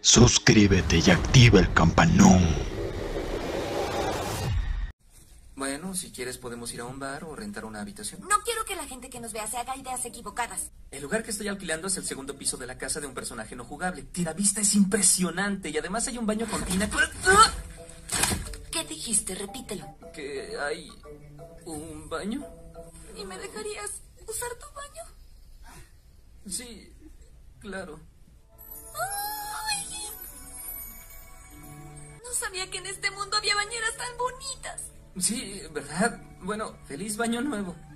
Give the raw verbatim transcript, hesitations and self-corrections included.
Suscríbete y activa el campanón. Bueno, si quieres podemos ir a un bar o rentar una habitación. No quiero que la gente que nos vea se haga ideas equivocadas. El lugar que estoy alquilando es el segundo piso de la casa de un personaje no jugable. Que la vista es impresionante y además hay un baño con tina. ¿Qué dijiste? Repítelo. ¿Que hay un baño? ¿Y me dejarías usar tu baño? Sí, claro. ¡Ay! No sabía que en este mundo había bañeras tan bonitas. Sí, ¿verdad? Bueno, feliz baño nuevo.